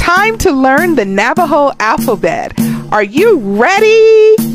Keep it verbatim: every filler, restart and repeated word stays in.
time to learn the Navajo alphabet. Are you ready?